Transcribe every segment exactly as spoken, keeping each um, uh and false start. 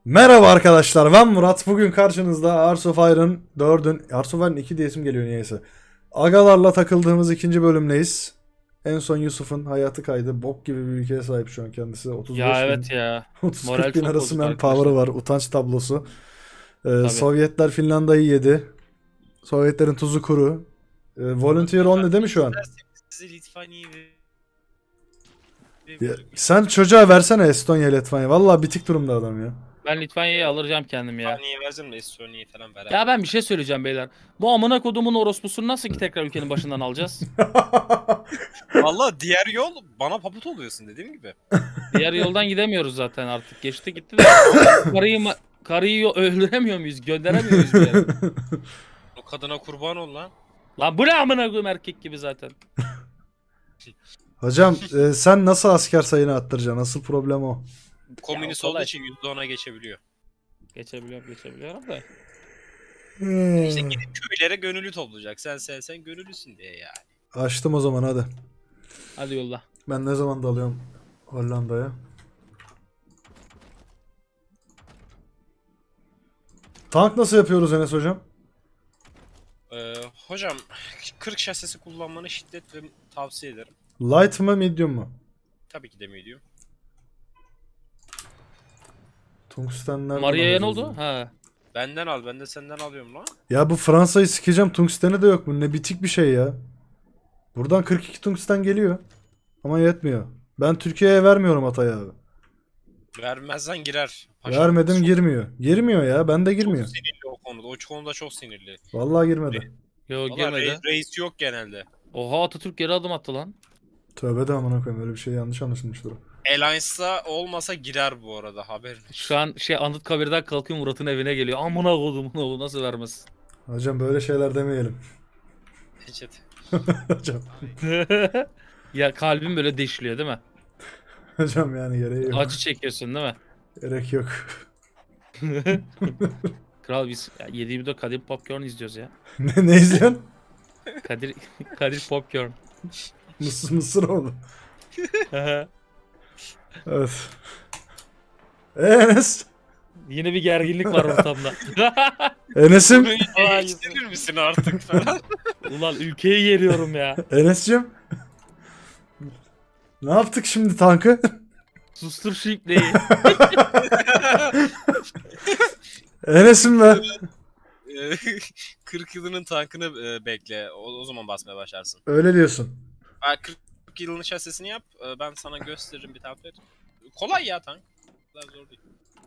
Merhaba arkadaşlar, ben Murat. Bugün karşınızda Hearts of Iron dördün, Hearts of Iron iki diye isim geliyor niyeyse. Agalarla takıldığımız ikinci bölümdeyiz. En son Yusuf'un hayatı kaydı. Bok gibi bir ülkeye sahip şu an kendisi. otuz beş Ya bin, evet ya. otuz Moral kırk bin çok arası bozuk manpower'ı arkadaşlar. var. Utanç tablosu. Ee, Tabii. Sovyetler Finlandiya'yı yedi. Sovyetlerin tuzu kuru. Ee, Volunteer only değil mi şu an? Size Litvanya'yı Ya, verebilirim ya. sen çocuğa versene Estonya, Litvanya. Vallahi bitik durumda adam ya. Ben Litvanya'yı alacağım kendim ya. Litvanya'yı vereceğim de Estonya'yı falan ver. Ya ben bir şey söyleyeceğim beyler. Bu amına kodumun orospusunu nasıl ki tekrar ülkenin başından alacağız? Valla diğer yol bana paput oluyorsun dediğim gibi. Diğer yoldan gidemiyoruz zaten artık. Geçti gitti de. Karıyı, ma- karıyı yo- öldüremiyor muyuz? Gönderemiyor muyuz bir yere? O kadına kurban ol lan. Lan bu ne amına koyayım erkek gibi zaten. Hocam e, sen nasıl asker sayını arttıracaksın? Asıl problem o. Komünist kolay. olduğu için yüzde ona geçebiliyor. Geçebiliyorum geçebiliyorum da. İşte gidip köylere gönüllü toplayacak. Sen sen sen gönüllüsün diye yani. Açtım o zaman hadi. Hadi yolla. Ben ne zaman dalıyorum Hollanda'ya? Tank nasıl yapıyoruz Enes hocam? Ee, hocam kırk şasisi kullanmanı şiddetle tavsiye ederim. Light mı medium mu? Tabii ki de medium. Tungstenler Maria'ya ne oldu? Ha. Benden al, ben de senden alıyorum lan. Ya bu Fransa'yı sikeceğim, tungsteni de yok. Bu ne bitik bir şey ya. Buradan kırk iki tungsten geliyor. Ama yetmiyor. Ben Türkiye'ye vermiyorum Hatay'ı abi. Vermezsen girer. Paşam, Vermedim, çok- girmiyor. Girmiyor ya, bende Çok girmiyor. sinirli o konuda. O konuda çok sinirli. Vallahi girmedi. Yo Valla girmedi. reis, reis yok genelde. Oha Atatürk geri adım attı lan. Tövbe de amına koyayım, öyle bir şey yanlış anlaşılmıştır. o. Alliance'da olmasa girer bu arada haberin. Şu an şey Anıtkabir'den kalkıyor Murat'ın evine geliyor. Amına kodum oğlu nasıl vermez? Hocam böyle şeyler demeyelim. Peçete. Hocam. Ya kalbim böyle deşiliyor değil mi? Hocam yani gereği yok. Acı çekiyorsun değil mi? Gerek yok. Kral biz ya, yedi yirmi dört Kadir Popcorn izliyoruz ya. ne, ne izliyorsun? Kadir Kadir Popcorn. Mısır, mısır oldu. Evet. Enes. Yine bir gerginlik var ortamda. Enes'im. Bunu değiştirir misin artık falan. Ulan ülkeyi yeriyorum ya. Enes'cim. Ne yaptık şimdi tankı? Sustur şu ipneyi. Enes'im be. kırk yılının tankını e, bekle. O, o zaman basmaya başlarsın. Öyle diyorsun. Ha, kırk yılının şasisini yap. e, Ben sana gösteririm bir tablet. Kolay ya tank. O kadar zor değil.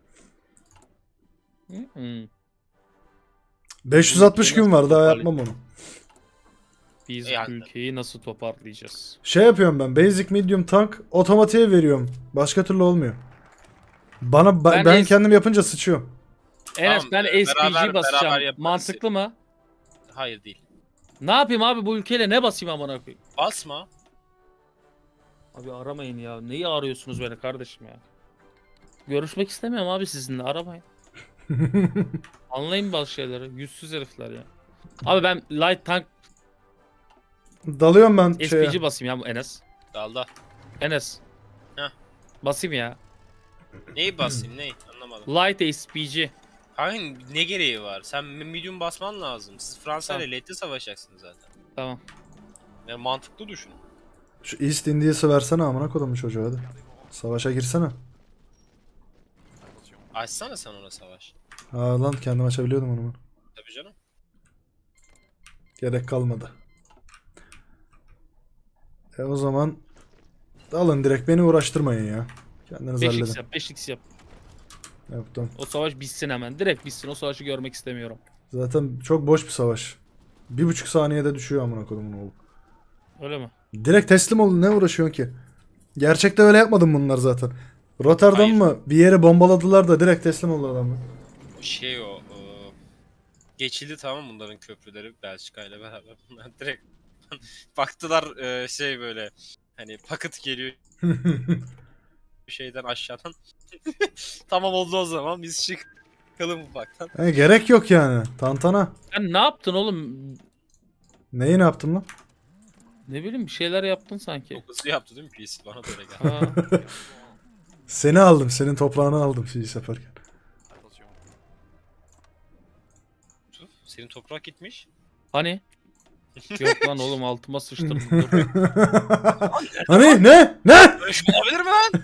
Hmm. beş yüz altmış gün var, daha yapmam onu. Biz E, yani. ülkeyi nasıl toparlayacağız? Şey yapıyorum ben. Basic medium tank otomatiğe veriyorum. Başka türlü olmuyor. Bana ba- ben, Ben es- kendim yapınca sıçıyorum. Enes Tamam, ben e, S P beraber- G basacağım. beraber yaparız. Mantıklı mı? Hayır değil. Ne yapayım abi bu ülkeyle ne basayım amına koyayım? Basma. Abi aramayın ya. Neyi arıyorsunuz beni kardeşim ya? Görüşmek istemiyorum abi sizinle. Aramayın. Anlayın bazı şeyleri. Yüzsüz herifler ya. Abi ben light tank Dalıyorum ben S P şeye. G basayım ya bu Enes. Dalda. Enes. Heh. Basayım ya. Neyi basayım neyi anlamadım. Light S P G. Hangi ne gereği var? Sen medium basman lazım. Siz Fransa ile Tamam. late'de savaşacaksınız zaten. Tamam. Yani mantıklı düşün. Şu East Indies'i versene amına kodumu çocuğa hadi. Savaşa girsene. Açsana sen ona savaş. Aa lan kendim açabiliyordum onu. Tabii canım. Gerek kalmadı. E o zaman alın direkt, beni uğraştırmayın ya. Kendiniz beş x halledin. yap. beş x yap. Yaptım. O savaş bitsin hemen. Direkt bitsin. O savaşı görmek istemiyorum. Zaten çok boş bir savaş. Bir buçuk saniyede düşüyor amına kodumun oğlu. Öyle mi? Direkt teslim olun, ne uğraşıyorsun ki? Gerçekte öyle yapmadım bunlar zaten. Rotterdam Hayır. mı? Bir yere bombaladılar da direkt teslim oldu adamlar. Şey o. o geçildi tamam bunların köprüleri Belçika ile beraber. Bunlar direkt baktılar e, şey böyle hani paket geliyor şeyden aşağıdan. Tamam oldu o zaman biz çıkalım ufaktan. He, gerek yok yani. Tantana. Sen ne yaptın oğlum? Neyi ne yaptım lan? Ne bileyim bir şeyler yaptın sanki. Çok hızlı yaptı değil mi P C? Bana da öyle geldi. Ha. Seni aldım. Senin toprağını aldım fiiz yaparken. Senin toprak gitmiş. Hani? Yok lan oğlum altıma sıçtım. Dur. Hani ne? Ne? Böyle şey olabilir mi lan?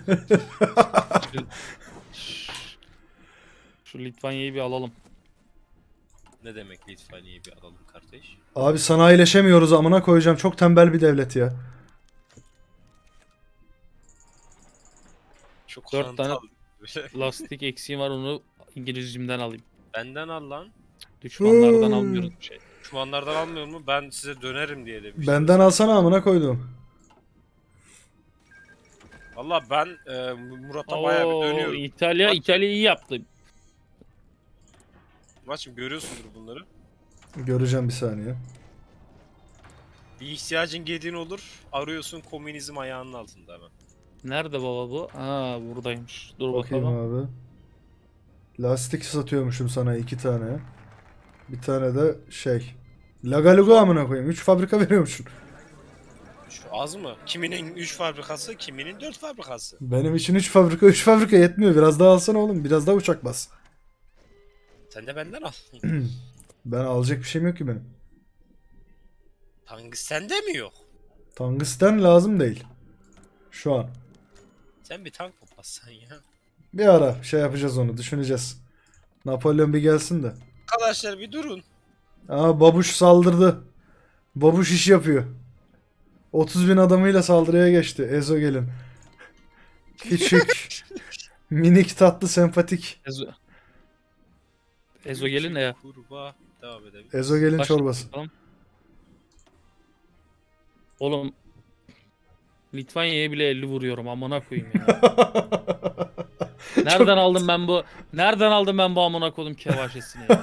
Şu Litvanya'yı bir alalım. Ne demek Litvanya'yı bir alalım kardeş? Abi sanayileşemiyoruz amına koyacağım. Çok tembel bir devlet ya. Çok Dört hantal tane- böyle. Lastik eksiğim var, onu İngilizcimden alayım. Benden al lan. Düşmanlardan Hmm. almıyoruz bir şey. Düşmanlardan almıyor mu? Ben size dönerim diye demiştim. Benden alsana amına koydum. Valla ben e, Murat'a bayağı bir Oo, dönüyorum. İtalya, Bak- İtalya iyi yaptı. Maçım görüyorsundur bunları. Göreceğim bir saniye. Bir ihtiyacın geldiğin olur. Arıyorsun komünizm ayağının altında hemen. Nerede baba bu? Ha buradaymış. Dur Bakayım bakalım. abi. Lastik satıyormuşum sana iki tane. Bir tane de şey. Lagaluga amına koyayım. üç fabrika veriyormuşsun. Şu az mı? Kiminin üç fabrikası, kiminin dört fabrikası. Benim için üç fabrika üç fabrika yetmiyor. Biraz daha alsana oğlum. Biraz daha uçak bas. Sen de benden al. Ben alacak bir şeyim yok ki benim. Tangsten de mi yok? Tungsten lazım değil. Şu an. Sen bir tank mı bassan ya? Bir ara şey yapacağız onu. Düşüneceğiz. Napolyon bir gelsin de. Arkadaşlar bir durun. Aa babuş saldırdı. Babuş iş yapıyor. otuz bin adamıyla saldırıya geçti. Ezo gelin. Küçük. Minik tatlı sempatik. Ezo, Ezo gelin de ya. Kurbağa. Devam edelim. Ezo gelin Başla çorbası. bakalım. Oğlum Litvanya'ya bile elli vuruyorum amına koyayım ya. Nereden aldım ben bu? Nereden aldım ben bu amına koydum kevaşesini ya?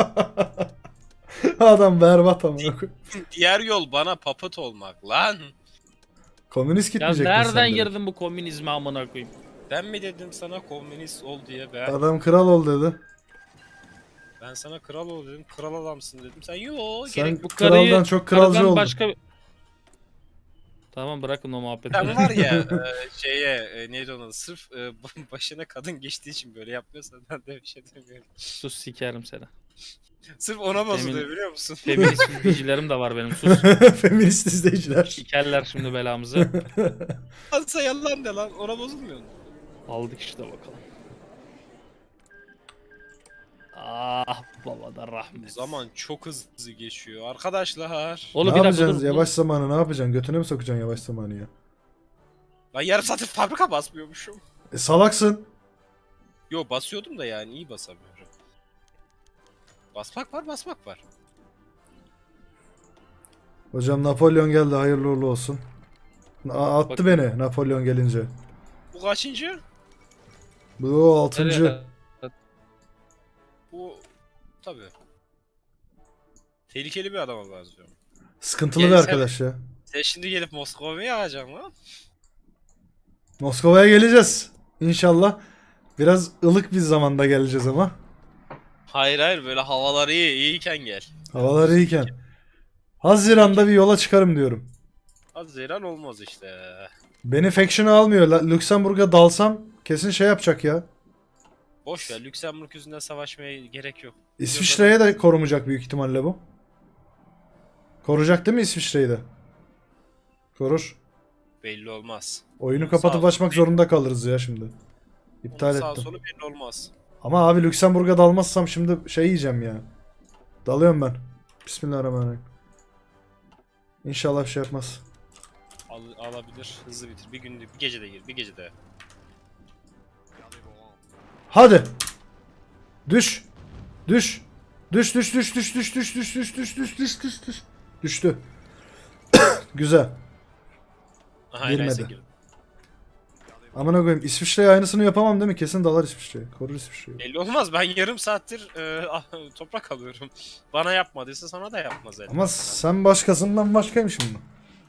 Adam berbat amına koy. Diğer yol bana papıt olmak lan. Komünist Ya gitmeyecektin nereden sen direkt. girdin bu komünizme amına koyayım? Ben mi dedim sana komünist ol diye ben. Adam kral ol dedi. Ben sana kral ol dedim. Kral adamsın dedim. Sen yo Sen gerek Bu kraldan karıyı- çok kralcı Karıdan oldun. başka... Tamam bırakın o muhabbeti. Sen var ya e, şeye e, neydi onun adı? Sırf e, başına kadın geçtiği için böyle yapmıyorsan ben de bir şey demiyorum. Sus sikerim seni. Sırf ona bozuluyor Emin- biliyor musun? Feminist izleyicilerim de var benim, sus. Feminist izleyiciler. Sikerler şimdi belamızı. Alsa yalan de lan ona bozulmuyor mu? Aldık işte bakalım. Ah baba da rahmet. Zaman çok hızlı geçiyor arkadaşlar. Oğlum Ne bir dakika yapacaksın? dur. Yavaş zamanı ne yapacaksın? Götüne mi sokacaksın yavaş zamanı ya? Ben yarım saattir fabrika basmıyormuşum. E, salaksın. Yo basıyordum da yani iyi basamıyorum. Basmak var basmak var. Hocam Napolyon geldi. Hayırlı uğurlu olsun. A- attı Bakın. beni Napolyon gelince. Bu kaçıncı? Bu altıncı. Nereye? Bu tabii. Tehlikeli bir adama benziyor. Sıkıntılı bir Gel sen- arkadaş ya. Sen şimdi gelip Moskova'ya yağacaksın lan. Moskova'ya geleceğiz. İnşallah. Biraz ılık bir zamanda geleceğiz ama. Hayır hayır böyle havalar iyi iyiyken gel. Havalar iyiyken. Haziran'da bir yola çıkarım diyorum. Haziran olmaz işte. Beni faction'a almıyor. La- Lüksemburg'a dalsam kesin şey yapacak ya. Boş ver Lüksemburg yüzünden savaşmaya gerek yok. İsviçre'ye de korumayacak büyük ihtimalle bu. Koruyacak değil mi İsviçre'yi de? Korur. Belli olmaz. Oyunu Sağ kapatıp ol. açmak zorunda kalırız ya şimdi. İptal Onun sağ ettim. solu belli olmaz. Ama abi Lüksemburg'a dalmazsam şimdi şey yiyeceğim ya. Dalıyorum ben. Bismillahirrahmanirrahim. İnşallah bir şey yapmaz. Al, alabilir hızlı bitir. Bir günde bir gecede gir bir gecede. Hadi. Düş. Düş. Düş düş düş düş düş düş düş düş düş düş düş düş düş. Düştü. Güzel. Aha Girmedi. neyse girdi. Amına koyayım İsviçre'ye aynısını yapamam değil mi? Kesin dalar İsviçre'ye. Korur İsviçre'yi. Belli olmaz ben yarım saattir e, toprak alıyorum. Bana yapmadıysa sana da yapmaz zaten. Ama sen başkasından başkaymışsın mı?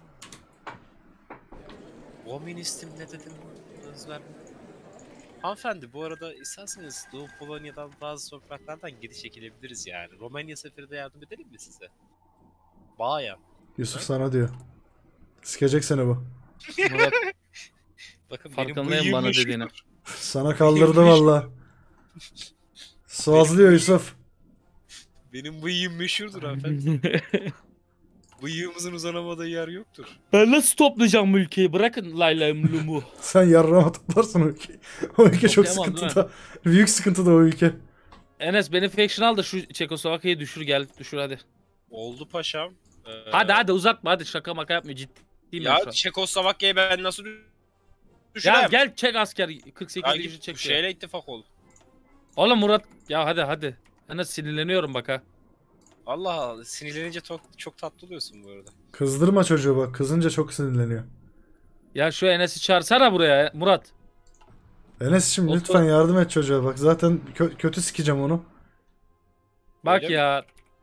Komünistim ne dedim? Özlem. Hanımefendi bu arada isterseniz Doğu Polonya'dan bazı topraklardan geri çekilebiliriz yani. Romanya seferinde yardım edelim mi size? Bayağı. Yusuf sana diyor. Sikecek seni bu. Murat, Bakın farkındayım benim bana bıyığım dediğine. Sana kaldırdı valla. Sazlıyor Yusuf. Benim bıyığım meşhurdur hanımefendi. Bıyığımızın uzanamadığı yer yoktur. Ben nasıl toplayacağım bu ülkeyi? Bırakın Layla Mlumu. Sen yarrama toplarsın o ülkeyi. O ülke çok Toplayamam, değil sıkıntıda. Büyük sıkıntıda o ülke. Enes beni faction al da şu Çekoslovakya'yı düşür gel. Düşür hadi. Oldu paşam. Ee, Hadi hadi uzatma hadi şaka maka yapma ciddiyim ben şu Ya an. Çekoslovakya'yı ben nasıl dü- düşüreyim? Ya gel çek asker kırk sekiz Ya division git çek. ya. şeyle ittifak ol. Oğlum Murat ya hadi hadi. Enes sinirleniyorum bak ha. Allah Allah, sinirlenince çok, çok tatlı oluyorsun bu arada. Kızdırma çocuğu bak. Kızınca çok sinirleniyor. Ya şu Enes'i çağırsana buraya Murat. Enes'cim Otur. lütfen yardım et çocuğa bak. Zaten kö- kötü sikeceğim onu. Bak Öyle mi? ya.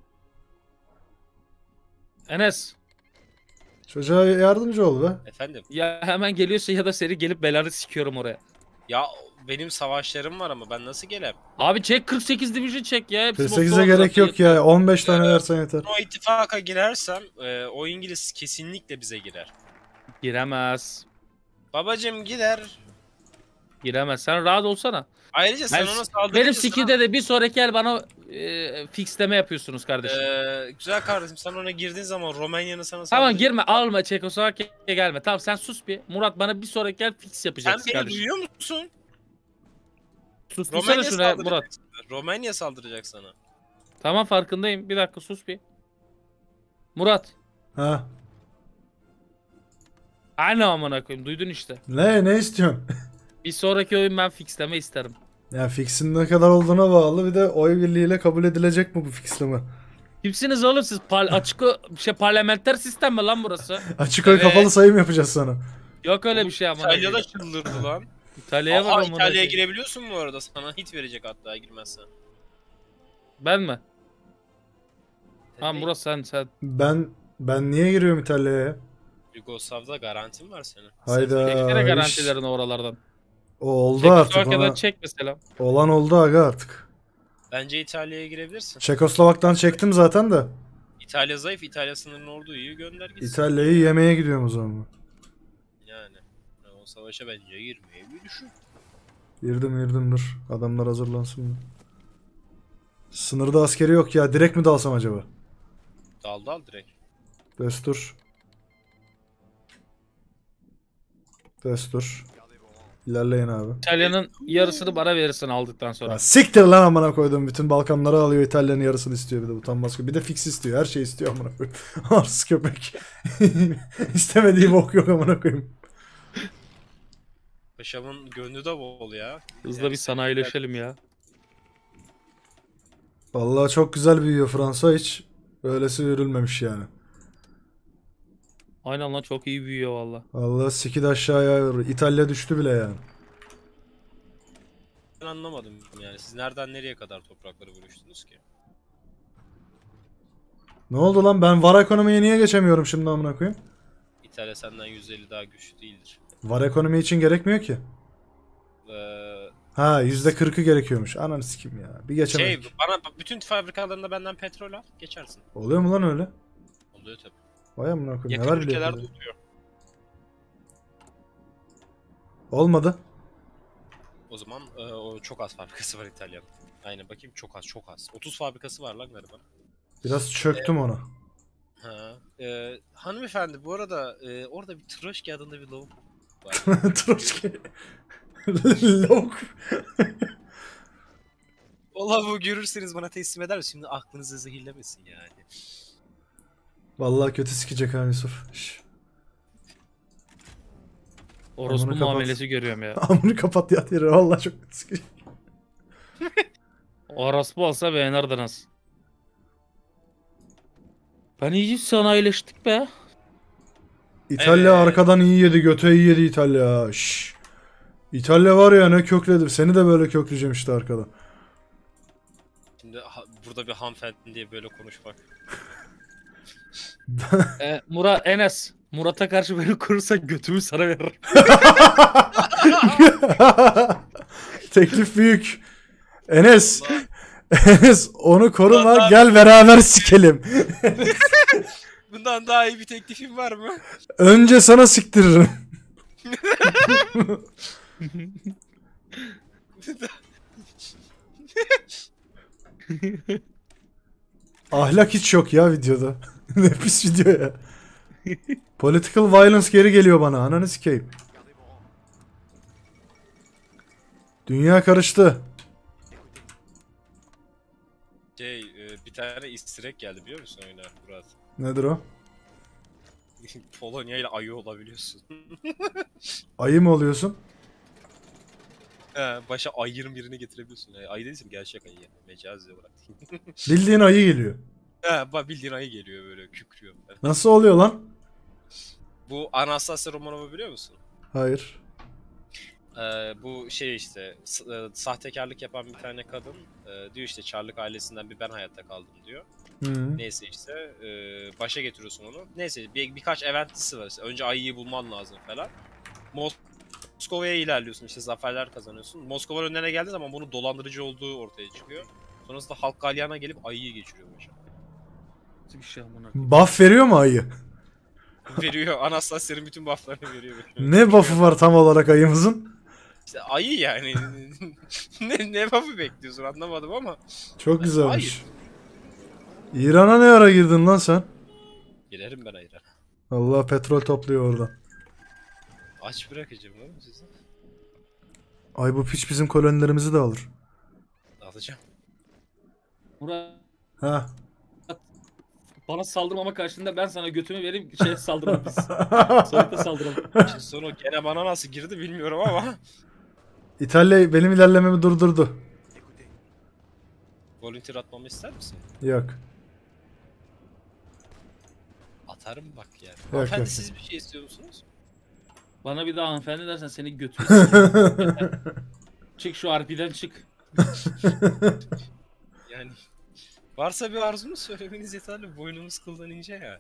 Enes Çocuğa yardımcı ol be. Efendim? ya hemen geliyorsun ya da seni gelip belanı sikiyorum oraya. Ya benim savaşlarım var ama ben nasıl gelem? Abi çek kırk sekiz division çek ya. Hepsi kırk sekize Moskova gerek zaten yok ya. on beş tane Ee, versen yeter. O ittifaka girersem e, o İngiliz kesinlikle bize girer. Giremez. Babacım gider. Giremez. Sen rahat olsana. Ayrıca sen Ben- ona saldırınca Benim sana- skill'de de bir sonraki el bana e, fixleme yapıyorsunuz kardeşim. Ee, güzel kardeşim, sen ona girdiğin zaman Romanya'nın sana Tamam saldırınca- girme alma Çekoslovakya'ya gelme. Tamam sen sus bir. Murat bana bir sonraki el fix Sen yapacaksın beni kardeşim. duyuyor musun? Sus Romanya dursana şuna Murat. saldıracak sana. Romanya saldıracak sana. Tamam farkındayım. Bir dakika sus bir. Murat. Ha. Aynı amına koyayım duydun işte. Ne ne istiyorsun? Bir sonraki oyun ben fixleme isterim. Ya fixin ne kadar olduğuna bağlı. Bir de oy birliğiyle kabul edilecek mi bu fixleme? Kimsiniz oğlum siz? Par açık o- şey parlamenter sistem mi lan burası? Açık oy Evet. kapalı sayım yapacağız sana. Yok öyle bir şey ama. İtalya'da çıldırdı lan. İtalya'ya Aa, bak amına İtalya'ya koyayım. girebiliyorsun bu arada. Sana hit verecek hatta girmezsen. Ben mi? Ha Tabii. Murat sen sen. Ben ben niye giriyorum İtalya'ya? Yugoslav'da garantin var senin. Hayda. Çeksene iş- garantilerini oralardan. O oldu artık Çekoslovakya'dan ona. çek mesela. Olan oldu aga artık. Bence İtalya'ya girebilirsin. Çekoslovak'tan çektim zaten de. İtalya zayıf. İtalya sınırının olduğu iyi gönder gitsin. İtalya'yı yemeye gidiyorum o zaman. Yani. Ya o savaşa bence girmeye bir düşün. Girdim girdim dur. Adamlar hazırlansın. Sınırda askeri yok ya. Direkt mi dalsam acaba? Dal dal direkt. Destur. Destur. İlerleyin abi. İtalya'nın yarısını bana verirsin aldıktan sonra. Ya siktir lan amına koydum. Bütün Balkanları alıyor. İtalya'nın yarısını istiyor bir de utanmaz. Bir de fix istiyor. Her şeyi istiyor amına koyayım. Arsız köpek. İstemediği bok yok amına koyayım. Paşamın gönlü de bol ya. Hızlı Yani bir sanayileşelim ya. Vallahi çok güzel büyüyor Fransa. Hiç öylesi yürülmemiş yani. Aynen lan çok iyi büyüyor valla. Vallahi siki de aşağıya yürü. İtalya düştü bile yani. Ben anlamadım yani. Siz nereden nereye kadar toprakları bölüştünüz ki? Ne oldu lan? Ben var ekonomiye niye geçemiyorum şimdi amına koyayım? İtalya senden yüz elli daha güçlü değildir. Var ekonomi için gerekmiyor ki. Ee, Ha yüzde kırkı gerekiyormuş. Ananı sikim ya. Bir şey geçemedik. bana bütün fabrikalarında benden petrol al geçersin. Oluyor mu lan öyle? Oluyor tabii. Vay amına koyayım. Yakın Neler bile ülkelerde yapıyor. oluyor. Olmadı. O zaman e, o çok az fabrikası var İtalya'nın. Aynen bakayım çok az çok az. otuz fabrikası var lan galiba. Biraz çöktüm ona. Ha. E, hanımefendi bu arada e, orada bir Troşki adında bir lavuk var. Troşki. Lavuk. Vallahi bu görürseniz bana teslim eder misiniz? Şimdi aklınızı zehirlemesin yani. Vallahi kötü sikecek ha Yusuf. Şş. Orospu Amına kapat. muamelesi görüyorum ya. Amını kapat ya yere. Vallahi çok kötü sikecek. Orospu olsa beğenirdiniz. Ben iyice sanayileştik be. İtalya Evet. arkadan iyi yedi. Göte iyi yedi İtalya. Şş. İtalya var ya ne kökledim. Seni de böyle kökleyeceğim işte arkada. Şimdi ha- burada bir hanımefendi diye böyle konuşmak. E, Murat Enes. Murat'a karşı beni korursan götümü sana veririm. Teklif büyük. Enes. Allah. Enes onu koruma Allah. gel beraber sikelim. Bundan daha iyi bir teklifim var mı? Önce sana siktiririm. Ahlak hiç yok ya videoda. Ne pis video ya. Political violence geri geliyor bana. Ananı sikeyim. Dünya karıştı. Şey e, bir tane easter egg geldi biliyor musun oyuna Murat? Nedir o? Polonya ile ayı olabiliyorsun. Ayı mı oluyorsun? He, başa ayırın birini getirebiliyorsun. Yani ayı değilsin gerçek ayı yani. Mecazi olarak. Bildiğin ayı geliyor. He, bak bildiğin ayı geliyor böyle kükrüyor. Nasıl oluyor lan? Bu Anastasia Romanov'u biliyor musun? Hayır. Ee, bu şey işte s- e, sahtekarlık yapan bir tane kadın e, diyor işte Çarlık ailesinden bir ben hayatta kaldım diyor. Hı. Neyse işte e, başa getiriyorsun onu. Neyse bir, birkaç eventisi var işte. Önce ayıyı bulman lazım falan. Moskova'ya ilerliyorsun işte zaferler kazanıyorsun. Moskova önlerine geldiği zaman bunun dolandırıcı olduğu ortaya çıkıyor. Sonrasında halk galyana gelip ayıyı geçiriyor başa. Nasıl bir şey amına. Buff veriyor mu ayı? Veriyor. Anastasia'nın bütün bufflarını veriyor. Ne buff'ı var tam olarak ayımızın? İşte ayı yani. ne, ne buff'ı bekliyorsun anlamadım ama. Çok güzelmiş. İran'a ne ara girdin lan sen? Giderim ben ayıra. Allah petrol topluyor oradan. Aç bırakacağım oğlum sizi. Ay bu piç bizim kolonilerimizi de alır. Alacağım. Murat Ha. bana saldırmama karşılığında ben sana götümü vereyim şeye saldıralım biz. Sovyet'e saldıralım. Şimdi sonra gene bana nasıl girdi bilmiyorum ama. İtalya benim ilerlememi durdurdu. Volunteer atmamı ister misin? Yok. Atarım bak yani. Yok, Hanımefendi yok. siz bir şey istiyor musunuz? Bana bir daha hanımefendi dersen seni götünü sikeyim. Çık şu R P'den çık. Yani varsa bir arzunuz söylemeniz yeterli. Boynumuz kıldan ince yani.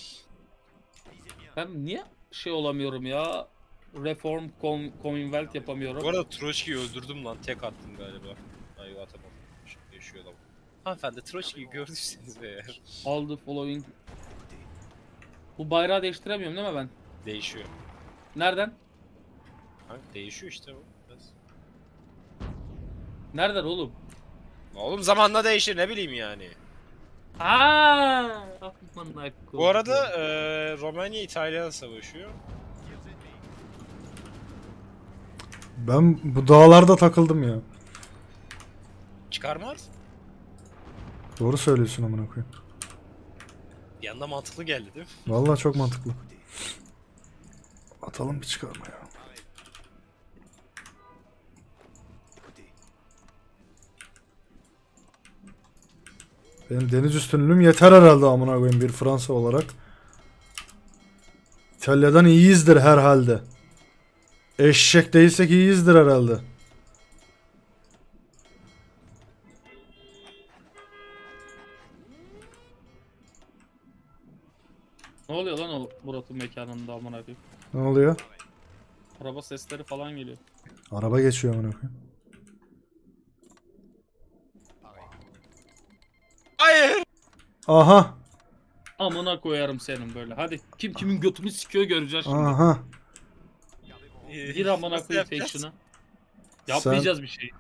Ben niye şey olamıyorum ya? Reform Com Commonwealth yapamıyorum. Bu arada Troçki'yi öldürdüm lan. Tek attım galiba. Hayır atamadım. Şimdi yaşıyor adam. Hanımefendi Troçki'yi gördüyseniz eğer. All the following. Bu bayrağı değiştiremiyorum değil mi ben? Değişiyor. Nereden? Kanka değişiyor işte bu. Biraz. Nereden oğlum? Oğlum zamanla değişir ne bileyim yani. Aa! Bu arada e, Romanya İtalya'da savaşıyor. Ben bu dağlarda takıldım ya. Çıkarmaz. Doğru söylüyorsun amına koyayım. Bir anda mantıklı geldi değil mi? Vallahi çok mantıklı. Atalım bir çıkarma ya. Benim deniz üstünlüğüm yeter herhalde amına koyayım bir Fransa olarak. İtalya'dan iyiyizdir herhalde. Eşek değilsek iyiyizdir herhalde. Ne oluyor lan o Murat'ın mekanında amına koyayım? Ne oluyor? Araba sesleri falan geliyor. Araba geçiyor amına koyayım. Hayır. Aha. Amına koyarım senin böyle. Hadi kim kimin götünü sikiyor göreceğiz şimdi. Aha. Gir amına Nasıl koyayım yapacağız? faction'a. Yapmayacağız bir şey.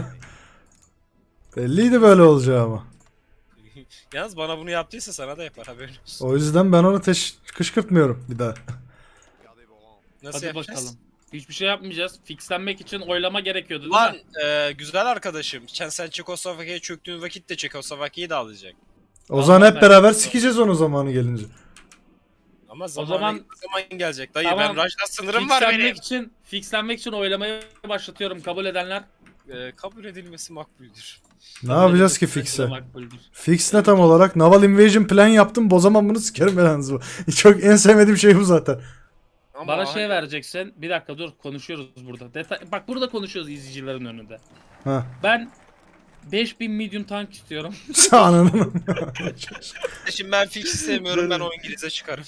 Belliydi böyle olacağı ama. Yalnız bana bunu yaptıysa sana da yapar haberin olsun. O yüzden ben onu teş kışkırtmıyorum bir daha. Nasıl Hadi yapacağız? bakalım. Hiçbir şey yapmayacağız. Fixlenmek için oylama gerekiyordu değil Lan mi? e, güzel arkadaşım. Sen, sen Çekoslovakya'ya çöktüğün vakit de Çekoslovakya'yı da alacak. O zaman hep ben- beraber sikeceğiz onu zamanı gelince. Ama zamanı, zaman- zaman gelecek dayı. Tamam. Ben Rajda sınırım var Fixlenmek benim. için, fixlenmek için oylamayı başlatıyorum. Kabul edenler. E, kabul edilmesi makbuldür. Ne yapacağız ki Kabul fix'e? edilmesi makbuldür. Fix ne tam olarak? Naval Invasion plan yaptım. Bozamam bunu sikerim belanızı bu. Çok en sevmediğim şey bu zaten. Ama Bana hani- şey vereceksin. Bir dakika dur konuşuyoruz burada. Detay bak burada konuşuyoruz izleyicilerin önünde. Ha. Ben beş bin medium tank istiyorum. Ananı. Şimdi ben fix'i sevmiyorum. Ben o İngiliz'e çıkarım.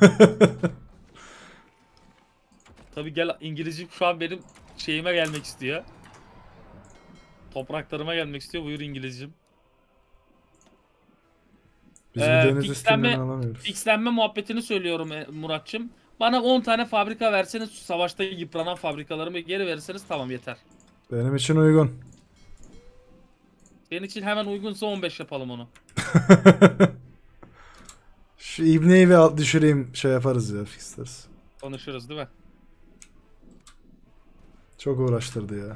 Tabi gel İngilizce şu an benim şeyime gelmek istiyor. Topraklarıma gelmek istiyor. Buyur İngilizcim. Biz Ee, bir deniz fixlenme- üstünden alamıyoruz. Fixlenme muhabbetini söylüyorum e, Muratçım. Bana on tane fabrika verseniz savaşta yıpranan fabrikalarımı geri verirseniz tamam yeter. Benim için uygun. Senin için hemen uygunsa on beş yapalım onu. Şu İbne'yi bir alt düşüreyim, şey yaparız ya, fixleriz. Konuşuruz değil mi? Çok uğraştırdı ya.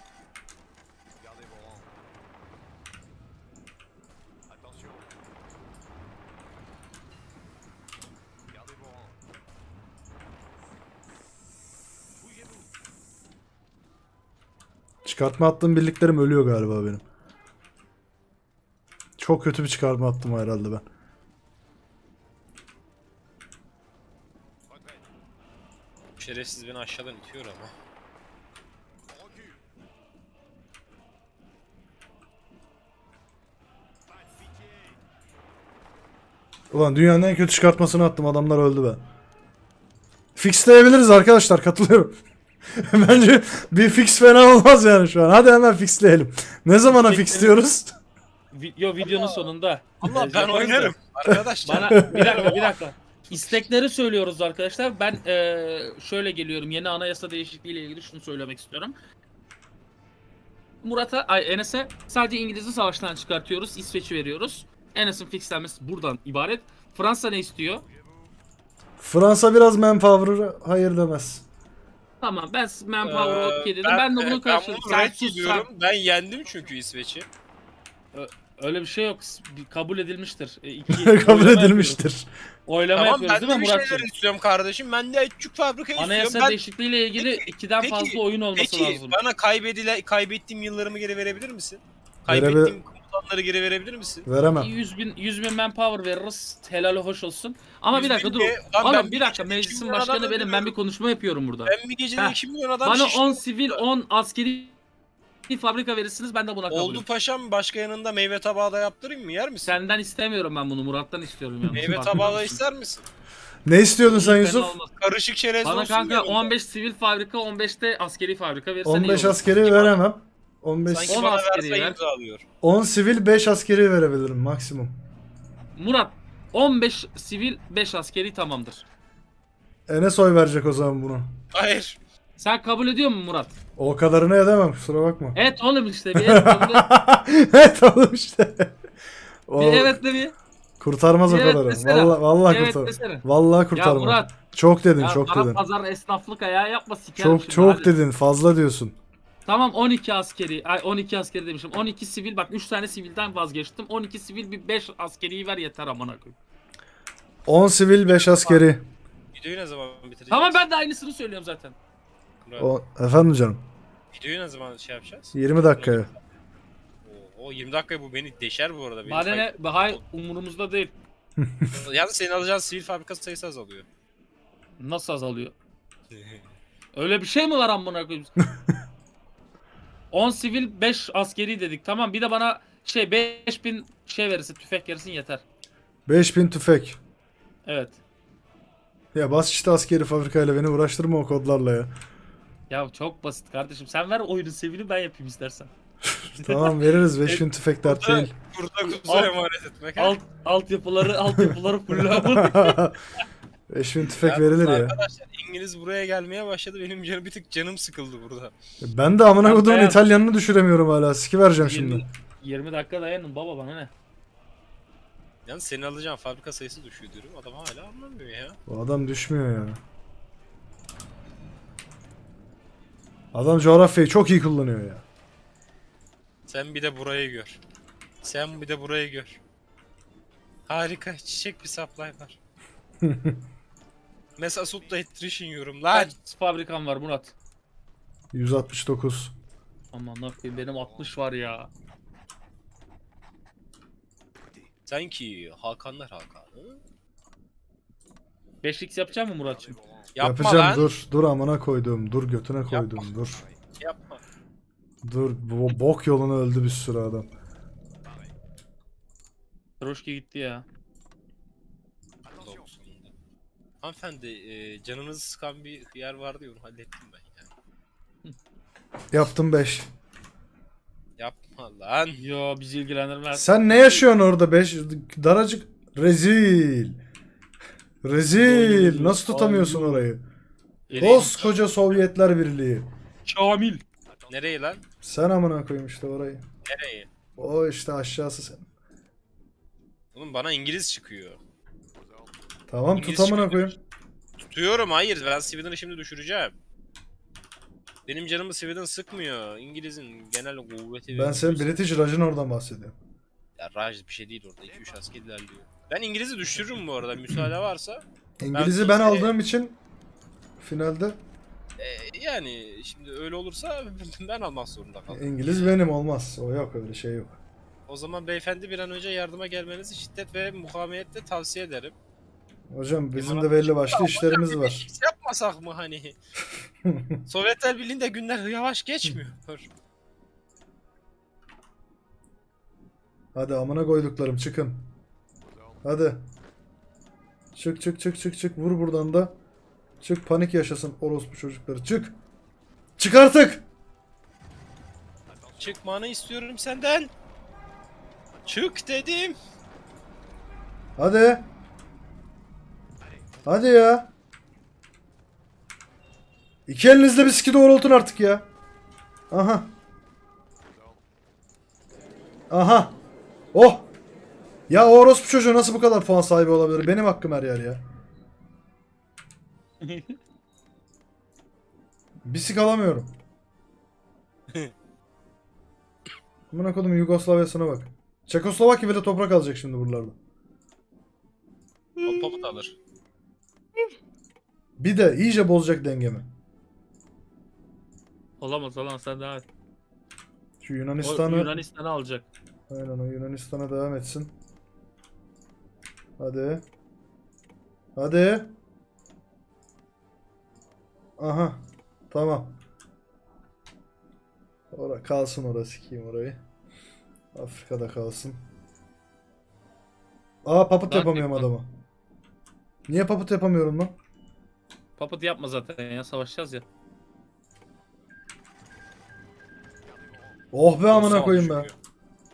Çıkartma attığım birliklerim ölüyor galiba benim. Çok kötü bir çıkartma attım herhalde ben. Şerefsiz beni aşağıdan itiyor ama. Ulan dünyanın en kötü çıkartmasını attım, adamlar öldü be. Fixleyebiliriz arkadaşlar, katılıyorum. Bence bir fix fena olmaz yani şu an. Hadi hemen fixleyelim. Ne zamana fixliyoruz? Video videonun sonunda. Allah Ee, ben yaparız oynarım da. arkadaşlar. Bana bir dakika bir dakika. İstekleri söylüyoruz arkadaşlar. Ben eee, şöyle geliyorum. Yeni anayasa değişikliği ile ilgili şunu söylemek istiyorum. Murat'a, ay Enes'e sadece İngiliz'i savaştan çıkartıyoruz. İsveç'i veriyoruz. Enes'in fixlenmesi buradan ibaret. Fransa ne istiyor? Fransa biraz manpower'a hayır demez. Tamam ben manpower Ee, okey dedim. Ben, de bunu Ben karşıladım. bunu Sen red sus, sen- ediyorum. Ben yendim çünkü İsveç'i. Öyle bir şey yok. Bir kabul edilmiştir. E, iki, Kabul oylama edilmiştir. yapıyoruz. Oylama Tamam yapıyoruz ben değil de mi bir Murat'cığım? şeyler istiyorum kardeşim. Ben de küçük fabrika istiyorum. Anayasa Ben... değişikliği ile ilgili Peki- ikiden peki- fazla oyun olması Peki lazım. bana kaybedile kaybettiğim yıllarımı geri verebilir misin? Verebe- Kaybettiğim komutanları geri verebilir misin? Veremem. yüz bin, yüz bin manpower veririz. Helal hoş olsun. Ama bir yüz dakika bin dur. de- Lan ben Oğlum bir dakika gecede iki meclisin milyon başkanı adam benim. Ben öldürüyorum. bir konuşma yapıyorum burada. Ben bir gecede Heh. iki milyon adam Bana şiştim. on sivil on askeri fabrika verirsiniz ben de buna kabulüm. Oldu paşam, başka yanında meyve tabağı da yaptırayım mı, yer misin? Senden istemiyorum ben bunu. Murat'tan istiyorum yani. Meyve Farkında tabağı da mısın? ister misin? Ne istiyordun sen Fena Yusuf? olmaz. Karışık çerez Bana olsun kanka yanında. on beş sivil fabrika on beş de askeri fabrika verirsen on beş iyi olur. askeri veremem. on beş. Sanki on bana askeri verse ver. imzalıyor. on sivil beş askeri verebilirim maksimum. Murat on beş sivil beş askeri tamamdır. Enes oy verecek o zaman bunu. Hayır. Sen kabul ediyor musun Murat? O kadarını edemem, kusura bakma. Evet oğlum işte bir evet kabul et. Evet oğlum işte. O Bir evet de bir. kurtarmaz o Bir evet kadarı. desene. Vallahi vallahi Evet kurtar. desene. Vallahi Ya kurtarmaz. Murat Çok dedin, ya çok bana dedin. pazar esnaflık ayağı yapma sikerim Çok şimdi, çok hadi. dedin, fazla diyorsun. Tamam on iki askeri. Ay on iki askeri demişim. on iki sivil bak üç tane sivilden vazgeçtim. on iki sivil bir beş askeriyi ver yeter amına koyayım. on sivil beş askeri. Videoyu ne zaman bitireceğiz? Tamam ben de aynısını söylüyorum zaten. Murat, O, efendim canım. Videoyu ne zaman şey yapacağız? yirmi dakikaya. O, o yirmi dakika bu beni deşer bu arada. Beni Bana ne? kay- Hayır umurumuzda değil. Yalnız senin alacağın sivil fabrika sayısı azalıyor. Nasıl azalıyor? Öyle bir şey mi var amına koyayım? on sivil beş askeri dedik. Tamam bir de bana şey beş bin şey verirse tüfek verirsin yeter. beş bin tüfek. Evet. Ya bas işte askeri fabrikayla, beni uğraştırma o kodlarla ya. Ya çok basit kardeşim. Sen ver oyunun sivili ben yapayım istersen. Tamam veririz, beş bin tüfek dert Burada, değil. burada kuzu Alt- emanet etmek. ha? Alt altyapıları altyapıları full beş bin tüfek Yalnız verilir ya. Arkadaşlar İngiliz buraya gelmeye başladı. Benim canım bir tık canım sıkıldı burada. Ben de amına Ben kodumun dayan- İtalyanını düşüremiyorum hala. Siki vereceğim şimdi. yirmi, yirmi dakika dayanın baba bana ne? Yalnız senin alacağın fabrika sayısı düşüyor diyorum. Adam hala anlamıyor ya. O adam düşmüyor ya. Adam coğrafyayı çok iyi kullanıyor ya. Sen bir de burayı gör. Sen bir de burayı gör. Harika çiçek bir supply var. Mesela Sutta Attrition yiyorum lan. Kaç fabrikam var Murat? yüz altmış dokuz. Aman ne yapayım benim altmış var ya. Sanki Hakanlar Hakan'ı. beş x yapacak mı Muratçım? Yapma Yapacağım, lan. dur. Dur amına koydum. Dur götüne koydum. Dur. Yapma. Dur. Bu bok yoluna öldü bir sürü adam. Troşki gitti ya. Hanımefendi e, canınızı sıkan bir yer vardı ya, onu hallettim ben yani. Yaptım beş. Yapma lan. Yo bizi ilgilendirmez. Sen ne yaşıyorsun orada beş? Daracık. Rezil. Rezil. Nasıl tutamıyorsun orayı? Koskoca Sovyetler Birliği. Kamil. Nereye lan? Sen amına koyayım işte orayı. Nereye? O işte aşağısı sen. Oğlum bana İngiliz çıkıyor. Tamam İngiliz tut amına çıkıyor. koyayım. Tutuyorum, hayır, ben Sweden'ı şimdi düşüreceğim. Benim canımı Sweden sıkmıyor. İngiliz'in genel kuvveti... Ben ve senin gücü- British Raj'ın oradan bahsediyorum. Ya Raj bir şey değil orada. iki üç asker ilerliyor. Ben İngiliz'i düşürürüm bu arada, müsaade varsa. İngiliz'i ben kimseye- aldığım için finalde Ee, yani şimdi öyle olursa ben almak zorunda kalırım. İngiliz benim olmaz. O yok öyle şey yok. O zaman beyefendi bir an önce yardıma gelmenizi şiddet ve mukavemetle tavsiye ederim. Hocam bizim de belli başlı işlerimiz var. Hiç yapmasak mı hani? Sovyetler Birliği'nde günler yavaş geçmiyor. Hadi amına koyduklarım çıkın. Hadi. Çık çık çık çık çık vur buradan da. Çık panik yaşasın orospu çocukları çık. Çık artık. Çıkmanı istiyorum senden. Çık dedim. Hadi. Hadi ya. İki elinizle bir siki doğrultun artık ya. Aha. Aha. Oh. Ya o orospu çocuğu nasıl bu kadar puan sahibi olabilir? Benim hakkım her yer ya. Bir sik alamıyorum. Amına kodum Yugoslavya'sına bak. Çekoslovakya bile toprak alacak şimdi buralarda. O papıt alır. Bir de iyice bozacak dengemi. Olamaz olamaz sen devam et. Şu O Yunanistan'ı... Yunanistan'ı alacak. Aynen o Yunanistan'a devam etsin. Hadi. Hadi. Aha. Tamam. Ora kalsın orası sikeyim orayı. Afrika'da kalsın. Aa papıt Daha yapamıyorum tekrar. adamı. Niye papıt yapamıyorum lan? Papıt yapma zaten ya, savaşacağız ya. Oh be amına Yugoslav koyayım be. düşürüyor.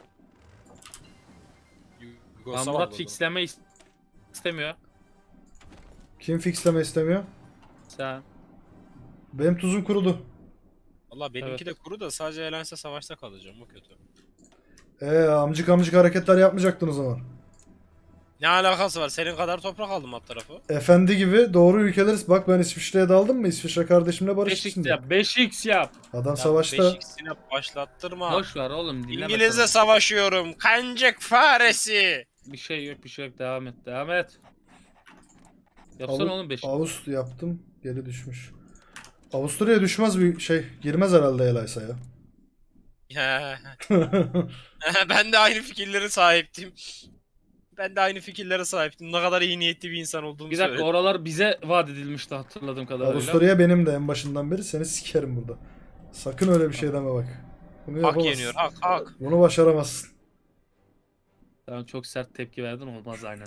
Lan Yugoslav Murat aldı. fixleme is- istemiyor. Kim fixleme istemiyor? Sen. Benim tuzum kurudu. Valla benimki Evet. de kuru da sadece Alliance'la savaşta kalacağım, o kötü. Eee amcık amcık hareketler yapmayacaktın o zaman. Ne alakası var? Senin kadar toprak aldım alt tarafı. Efendi gibi doğru ülkeler. Bak ben İsviçre'ye daldım mı? İsviçre kardeşimle beş barıştık x şimdi. yap. beş x yap. Adam Ya savaşta. beş x'ine başlattırma. Boş ver oğlum, dinleme. İngiliz'le sana. savaşıyorum. Kancık faresi. Bir şey yok bir şey yok, devam et devam et. Yapsana Avu- oğlum beş. Avust yaptım. Geri düşmüş. Avusturya'ya düşmez bir şey. Girmez herhalde Elaysa ya. Ya. Ben de aynı fikirlere sahiptim. Ben de aynı fikirlere sahiptim. Ne kadar iyi niyetli bir insan olduğumu Bir dakika, söyledim. oralar bize vaat edilmişti hatırladığım kadarıyla. Avusturya benim de en başından beri seni sikerim burada. Sakın öyle bir şey deme bak. Bunu Hak yapamazsın. yeniyor. Hak hak. Bunu başaramazsın. Tamam, çok sert tepki verdin, olmaz aynen.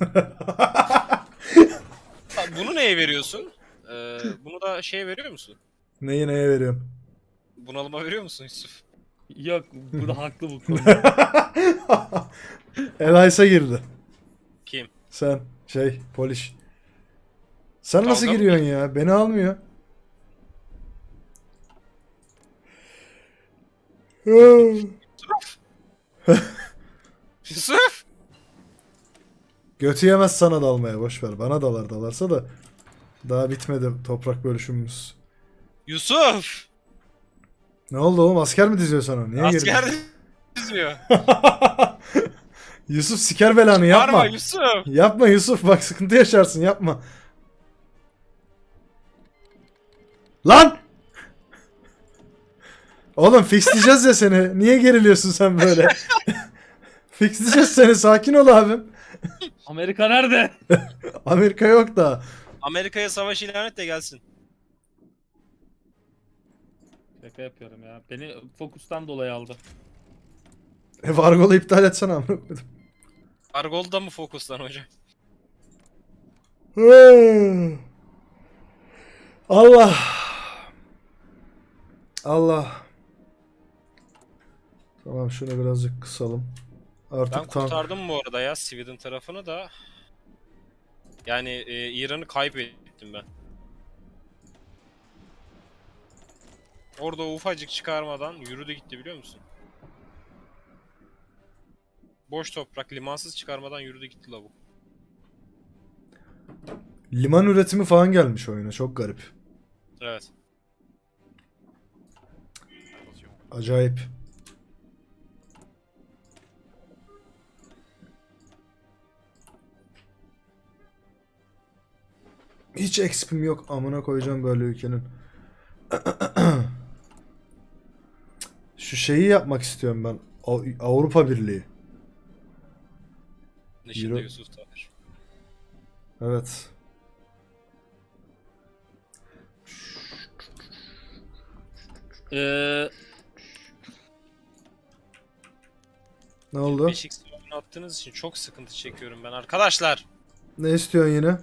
Ha, bunu neye veriyorsun? Ee, bunu da şeye veriyor musun? Neyi neye veriyorum? Bunalıma veriyor musun Yusuf? Yok, bu da haklı bu konuda. Elaysa girdi. Kim? Sen şey Polish. Sen Dalga nasıl mı giriyorsun ya? Beni almıyor. Yusuf! Götü yemez sana dalmaya boş ver. Bana dalar dalarsa da daha bitmedi toprak bölüşümümüz. Yusuf! Ne oldu oğlum? Asker mi diziyor sana? Niye girdin? Asker düzmüyor. Yusuf siker belanı yapma. Varma Yusuf! Yapma Yusuf bak sıkıntı yaşarsın yapma. Lan! Oğlum fixleyeceğiz ya seni. Niye geriliyorsun sen böyle? Fixleyeceğiz seni. Sakin ol abim. Amerika nerede? Amerika yok da. Amerika'ya savaş ilan et de gelsin. Şaka yapıyorum ya. Beni fokustan dolayı aldı. E Vargol'u iptal etsene amına koydum. Argol'da mı fokuslan hocam? Allah. Allah. Tamam şunu birazcık kısalım. Ben Artık tam kurtardım bu arada ya Sweden tarafını da. Yani e, İran'ı kaybettim ben. Orada ufacık çıkarmadan yürüdü gitti biliyor musun? boş toprak limansız çıkarmadan yürüdü gitti lavuk. Liman üretimi falan gelmiş oyuna. Çok garip. Evet. Acayip. Hiç expim yok. Amına koyacağım böyle ülkenin. Şu şeyi yapmak istiyorum ben. Av- Avrupa Birliği. Neşinde Euro- Yusuf da var. Evet. Ee, Ne oldu? beş x attığınız için çok sıkıntı çekiyorum ben arkadaşlar. Ne istiyorsun yine?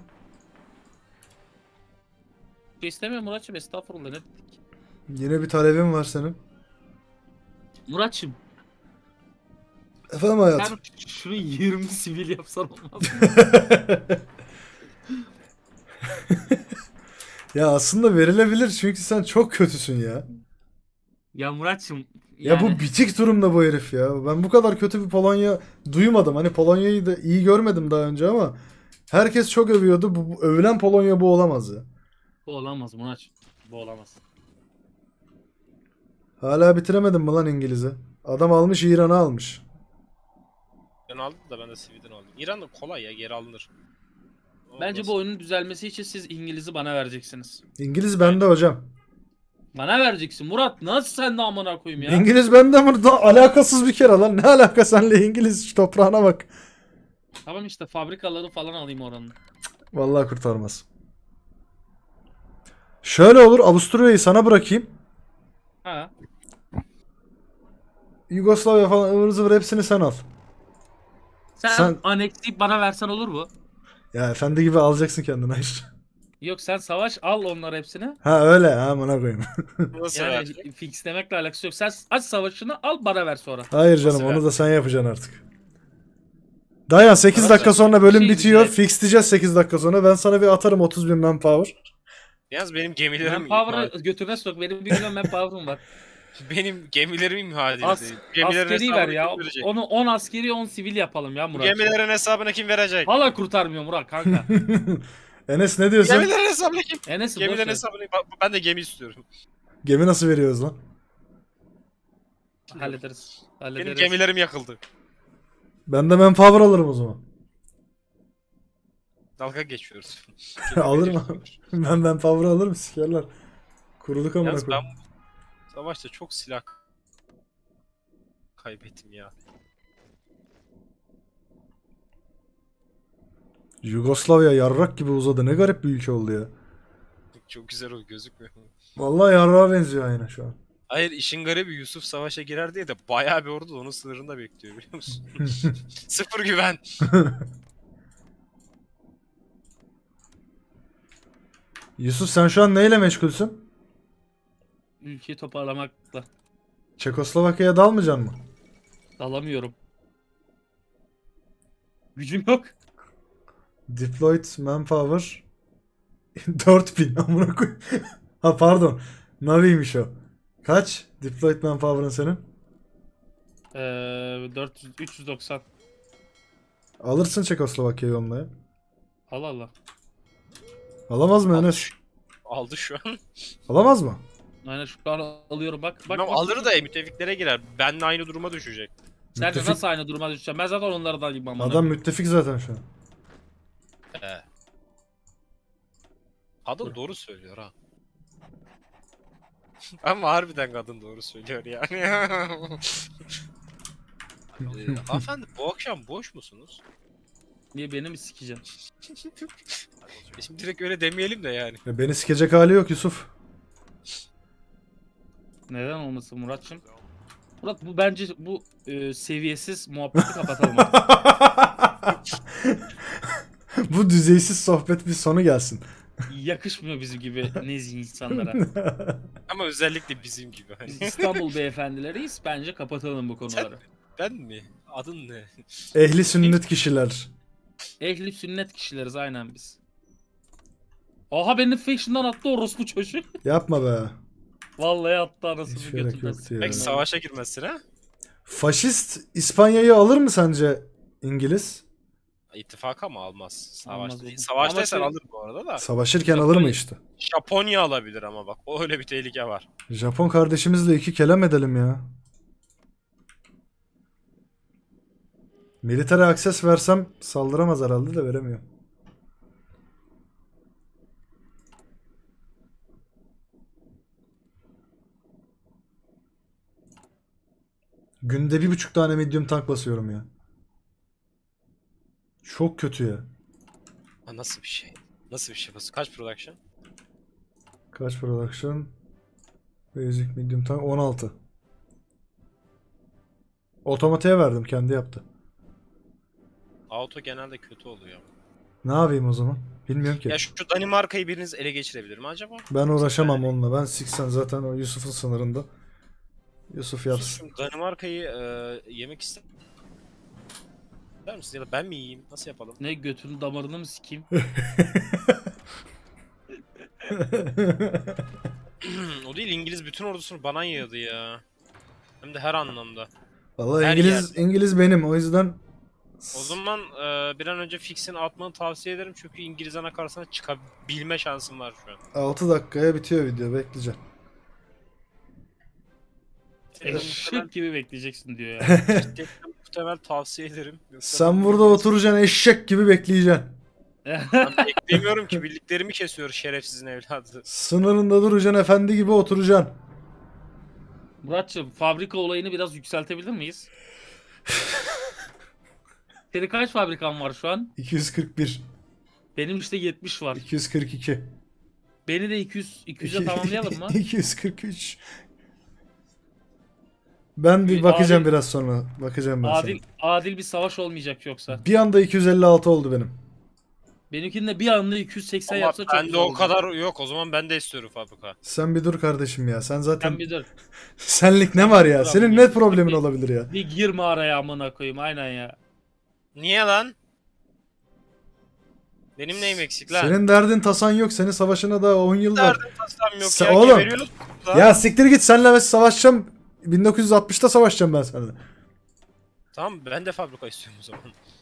şey istemiyorum Muratçım, estağfurullah, ne dedik? Yine bir talebin var senin. Muratçım, Efendim hayatım. sen şunu yirmi sivil yapsan olmaz mı? Ya aslında verilebilir çünkü sen çok kötüsün ya. Ya Muratçım, Ya yani bu bitik durumda bu herif ya. Ben bu kadar kötü bir Polonya duymadım. Hani Polonya'yı da iyi görmedim daha önce ama herkes çok övüyordu. Bu, bu övülen Polonya bu olamaz ya. bu olamaz Muratçım. Bu olamaz. Hala bitiremedim mi lan İngiliz'i? Adam almış İran'ı almış. Ben aldım da ben de Sividen aldım. İran'da kolay ya geri alınır. Bence Nasıl? bu oyunun düzelmesi için siz İngiliz'i bana vereceksiniz. İngiliz bende hocam. Bana vereceksin Murat. Nasıl sen de amına koyayım ya? İngiliz bende ama da alakasız bir kere lan. Ne alaka senle İngiliz şu toprağına bak. Tamam işte, fabrikaları falan alayım oranın. Vallahi kurtarmaz. Şöyle olur, Avusturya'yı sana bırakayım. Ha. Yugoslavya falan ıvır zıvır hepsini sen al. Sen, Sen- aneksleyip bana versen olur mu? Ya efendi gibi alacaksın kendine hayır. Yok, sen savaş al onlar hepsini. Ha öyle ha amına koyayım. Nasıl Yani verecek? fixlemekle alakası yok. Sen aç savaşını, al bana ver sonra. Hayır canım Nasıl onu ver? da sen yapacaksın artık. Dayan sekiz Nasıl dakika ver? sonra bölüm Şey bitiyor. güzel. Fixleyeceğiz sekiz dakika sonra. Ben sana bir atarım otuz bin manpower. Yalnız benim gemilerim Manpower'ı götüne sok. Benim bir milyon manpower'ım var. benim gemilerim imha edildi. As, Gemilerin askeri ver hesabını ya. kim verecek? Onu on askeri, on sivil yapalım ya Bu Murat. gemilerin hesabını kim verecek? Hala kurtarmıyor Murat kanka. Enes ne diyorsun? Gemilerin hesabını kim? Enes'i boş Gemilerin ver. hesabını Bak, ben de gemi istiyorum. Gemi nasıl veriyoruz lan? Hallederiz. Benim Hallederiz. gemilerim yakıldı. Ben de manpower alırım o zaman. Dalga geçiyoruz. Alırım abi. Ben manpower alırım sikerler. Kuruluk amına Yalnız ben koyayım. bu savaşta çok silah kaybettim ya. Yugoslavya yarrak gibi uzadı. Ne garip bir ülke oldu ya. Çok güzel o gözükmüyor. Vallahi yarrağa benziyor aynen şu an. Hayır işin garibi Yusuf savaşa girer diye de bayağı bir ordu onun sınırında bekliyor biliyor musun? Sıfır güven. Yusuf sen şu an neyle meşgulsün? Ülkeyi toparlamakla. Çekoslovakya'ya dalmayacaksın mı? Dalamıyorum. Gücüm yok. Deployed manpower dört bin amına koy. Ha pardon. Navi'ymiş o. Kaç? Deployed manpower'ın senin? Ee, dört yüz, üç yüz doksan. Alırsın Çekoslovakya'yı onunla ya. Allah Allah. Alamaz mı Enes? Aldı şu an. Alamaz mı? Aynen şu an alıyorum bak. Bak, Bilmem, bak. alır da müttefiklere girer. Benle aynı duruma düşecek. Sen de Müttefik- nasıl aynı duruma düşeceksin? Ben zaten onlardan gibi amına Adam koyayım. müttefik zaten şu an. He. Kadın doğru söylüyor ha. Ama harbiden kadın doğru söylüyor yani. ee, hanımefendi bu akşam boş musunuz? Niye beni mi sikeceksin? E Şimdi direkt öyle demeyelim de yani. Ya beni sikecek hali yok Yusuf. Neden olmasın Muratçım? Murat bu bence bu e, seviyesiz muhabbeti kapatalım artık. Bu düzeysiz sohbet bir sonu gelsin. Yakışmıyor bizim gibi nezih insanlara. Ama özellikle bizim gibi. Hani. Biz İstanbul beyefendileriyiz. Bence kapatalım bu konuları. Ben mi? Adın ne? Ehli sünnet kişiler. Ehli sünnet kişileriz aynen biz. Aha benim faction'dan attı orospu çocuğu. Yapma be. Vallahi attı Hiç anasını gerek götünden. yoktu ya. Peki savaşa girmezsin ha? Faşist İspanya'yı alır mı sence İngiliz? İttifaka mı almaz? Savaş Almaz değil. oğlum. Savaştaysan Ama alır bu arada da. Savaşırken alır mı Japonya- işte? Japonya alabilir ama bak. O öyle bir tehlike var. Japon kardeşimizle iki kelam edelim ya. Military access versem saldıramaz herhalde de veremiyor. Günde bir buçuk tane medium tank basıyorum ya. Çok kötü ya. Ha, nasıl bir şey? Nasıl bir şey? Nasıl- Kaç production? Kaç production? Basic medium tank on altı. Otomatiğe verdim, kendi yaptı. Auto genelde kötü oluyor. Ne yapayım o zaman? Bilmiyorum ki. Ya şu Danimarka'yı biriniz ele geçirebilir mi acaba? Ben uğraşamam onunla. Ben seksen zaten o Yusuf'un sınırında. Yusuf yapsın. Yusuf'cum, Danimarka'yı e, yemek ister ister misin? Ya da ben mi yiyeyim? Nasıl yapalım? Ne götünün damarını mı sikeyim? O değil, İngiliz bütün ordusunu bana yığdı ya. Hem de her anlamda. Vallahi Her İngiliz İngiliz benim, o yüzden O zaman e, bir an önce fix'ini atmanı tavsiye ederim çünkü İngiliz ana karşısına çıkabilme şansın var şu an. altı dakikaya bitiyor video, bekleyeceğim. Senin muhtemel, Eşek gibi bekleyeceksin diyor ya. şiddetle muhtemel tavsiye ederim. Yoksa Sen ben burada oturacaksın, eşek gibi bekleyeceksin. Ben beklemiyorum ki, birliklerimi kesiyor şerefsizin evladı. Sınırında duracaksın, efendi gibi oturacaksın. Muratçım, fabrika olayını biraz yükseltebilir miyiz? Senin kaç fabrikan var şu an? iki yüz kırk bir. Benim işte yetmiş var. iki yüz kırk iki. Beni de iki yüz iki yüze tamamlayalım mı? iki yüz kırk üç. Ben bir bakacağım Adil- biraz sonra. Bakacağım ben Adil adil bir savaş olmayacak yoksa. sana. Bir anda iki yüz elli altı oldu benim. Benimkinin de bir anda iki yüz seksen Ama yapsa çok bende güzel o olur. kadar yok, o zaman ben de istiyorum fabrika. Sen bir dur kardeşim ya. Sen zaten Sen bir dur. senlik ne var ya? Dur Senin abi. ne problemin olabilir ya? Bir girme araya amına koyayım, aynen ya. Niye lan? Benim neyim eksik lan? Senin derdin tasan yok. Senin savaşına daha on yıl var. Derdim tasam yok Sen- ya. oğlum, geberiyoruz burada. Ya siktir git, senle ben savaşacağım. bin dokuz yüz altmışta savaşacağım ben seninle. Tamam, ben de fabrika istiyorum o zaman.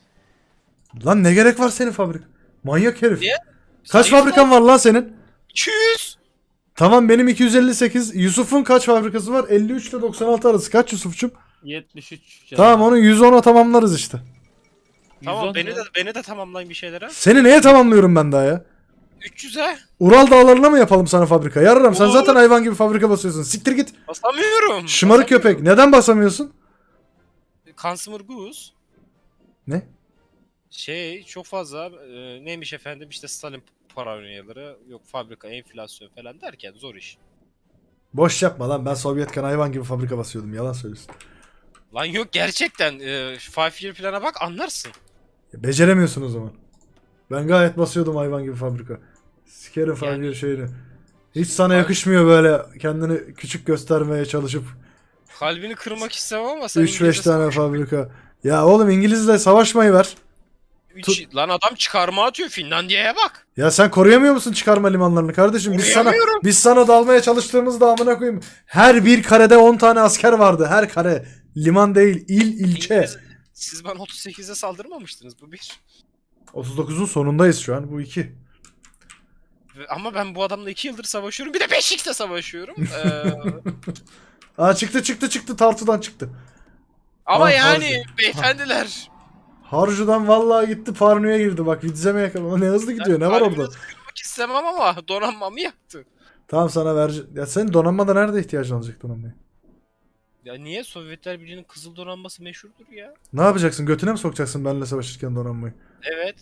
Lan ne gerek var senin fabrik? Manyak herif. Niye? Kaç Zayıf fabrikan var lan senin? iki yüz. Tamam, benim iki yüz elli sekiz. Yusuf'un kaç fabrikası var? elli üç ile doksan altı arası. Kaç Yusuf'cum? yetmiş üç. canım. Tamam, onu yüz ona tamamlarız işte. Tamam, yüz on beni mu? de beni de tamamlayın bir şeylere. Seni neye tamamlıyorum ben daha ya? üç yüze. Ural dağlarına mı yapalım sana fabrika? Yararım, sen Olur. zaten hayvan gibi fabrika basıyorsun. Siktir git. Basamıyorum. Şımarık basamıyorum. köpek. Neden basamıyorsun? Consumer Goose. Ne? Şey çok fazla e, neymiş efendim, işte Stalin paranoyaları, yok fabrika enflasyon falan derken zor iş. Boş yapma lan, ben Sovyetken hayvan gibi fabrika basıyordum. Yalan söylüyorsun. Lan yok, gerçekten e, five year plana bak anlarsın. Ya beceremiyorsun o zaman. Ben gayet basıyordum hayvan gibi fabrika. Sikerim five Yani- year şeyini. Hiç sana yakışmıyor böyle kendini küçük göstermeye çalışıp Kalbini kırmak istemem ama sen üç beş tane fabrika. Ya oğlum, İngilizle savaşmayı ver. üç lan adam çıkarma atıyor, Finlandiya'ya bak. Ya sen koruyamıyor musun çıkarma limanlarını kardeşim? Biz sana Koruyamıyorum. biz sana dalmaya çalıştığımızda amına koyayım. Her bir karede on tane asker vardı. Her kare. Liman değil, il, ilçe. İngiliz- Siz bana otuz sekizde saldırmamıştınız, bu bir. otuz dokuzun sonundayız şu an. Bu iki. Ve- Ama ben bu adamla iki yıldır savaşıyorum, bir de beş x'te savaşıyorum. Ee, Aa, çıktı çıktı çıktı tartıdan çıktı. ama Ah, yani harcı. beyefendiler. Harju'dan vallahi gitti, Parnu'ya girdi. Bak Vidzem'e yakaladı. Ne hızlı gidiyor. Ne var orada? Kalbinizi kırmak istemem ama donanmamı yaktı. Tamam, sana vereceğim. Ya senin donanmada nerede ihtiyacın olacak donanmaya? Ya niye? Sovyetler Birliği'nin kızıl donanması meşhurdur ya. Ne yapacaksın? Götüne mi sokacaksın benimle savaşırken donanmayı? Evet.